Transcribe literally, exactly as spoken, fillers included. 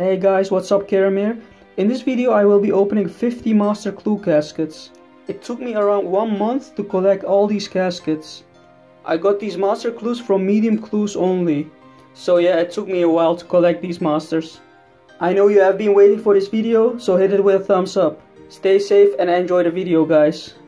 Hey guys, what's up, Kerem here. In this video I will be opening fifty master clue caskets. It took me around one month to collect all these caskets. I got these master clues from medium clues only. So yeah, it took me a while to collect these masters. I know you have been waiting for this video, so hit it with a thumbs up. Stay safe and enjoy the video, guys.